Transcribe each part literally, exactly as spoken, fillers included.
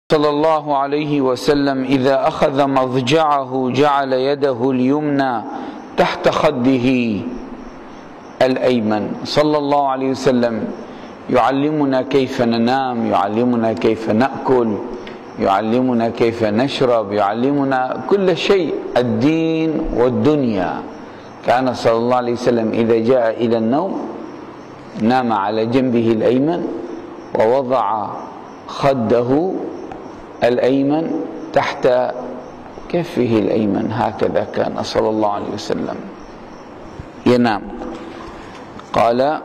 صلى الله عليه وسلم إذا أخذ مضجعه جعل يده اليمنى تحت خده الأيمن. صلى الله عليه وسلم يعلمنا كيف ننام، يعلمنا كيف نأكل، يعلمنا كيف نشرب، يعلمنا كل شيء، الدين والدنيا. كان صلى الله عليه وسلم إذا جاء إلى النوم نام على جنبه الأيمن ووضع خده الأيمن تحت كفه الأيمن، هكذا كان صلى الله عليه وسلم ينام. قال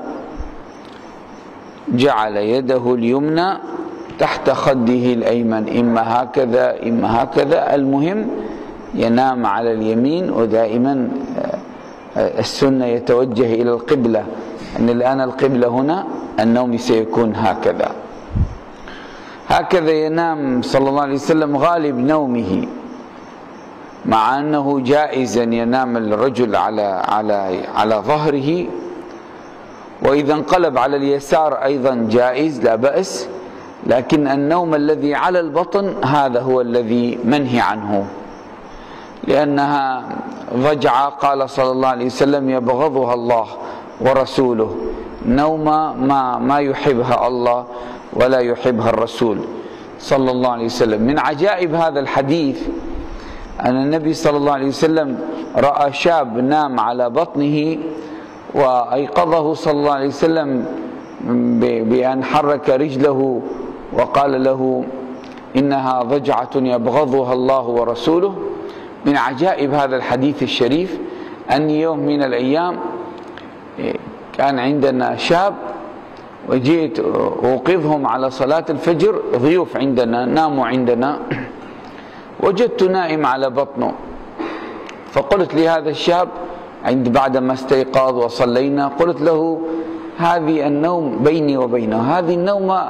جعل يده اليمنى تحت خده الأيمن، إما هكذا إما هكذا، المهم ينام على اليمين. ودائما السنة يتوجه إلى القبلة، أن الآن القبلة هنا، النوم سيكون هكذا. هكذا ينام صلى الله عليه وسلم غالب نومه، مع أنه جائز أن ينام الرجل على على على ظهره، وإذا انقلب على اليسار أيضا جائز لا بأس، لكن النوم الذي على البطن هذا هو الذي منهي عنه، لأنها ضجعة قال صلى الله عليه وسلم يبغضها الله ورسوله، نومة ما ما يحبها الله ولا يحبها الرسول صلى الله عليه وسلم. من عجائب هذا الحديث أن النبي صلى الله عليه وسلم رأى شاب نام على بطنه وأيقظه صلى الله عليه وسلم بأن حرك رجله وقال له إنها ضجعة يبغضها الله ورسوله. من عجائب هذا الحديث الشريف أن يوم من الأيام كان عندنا شاب وجيت أوقظهم على صلاة الفجر، ضيوف عندنا ناموا عندنا، وجدت نائم على بطنه، فقلت لهذا الشاب عند بعدما استيقظ وصلينا، قلت له هذه النوم بيني وبينه، هذه النومة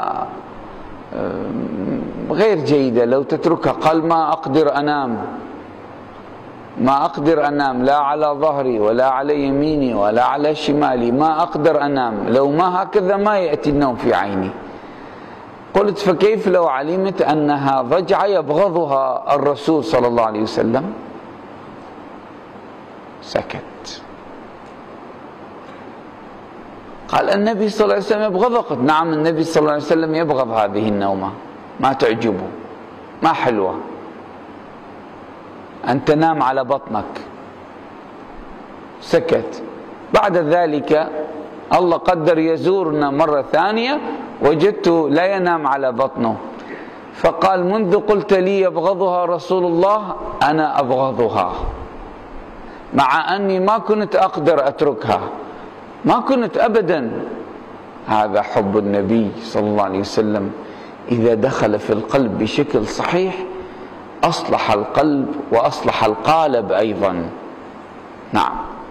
غير جيدة لو تتركها. قال ما أقدر أنام، ما أقدر أنام لا على ظهري ولا على يميني ولا على شمالي، ما أقدر أنام، لو ما هكذا ما يأتي النوم في عيني. قلت فكيف لو علمت أنها ضجعة يبغضها الرسول صلى الله عليه وسلم؟ سكت. قال النبي صلى الله عليه وسلم يبغضها؟ قلت نعم النبي صلى الله عليه وسلم يبغض هذه النومة، ما تعجبه، ما حلوة أن تنام على بطنك. سكت. بعد ذلك الله قدر يزورنا مرة ثانية، وجدته لا ينام على بطنه، فقال منذ قلت لي يبغضها رسول الله أنا أبغضها، مع أني ما كنت أقدر أتركها، ما كنت أبدا. هذا حب النبي صلى الله عليه وسلم، إذا دخل في القلب بشكل صحيح أصلح القلب وأصلح القالب أيضا. نعم.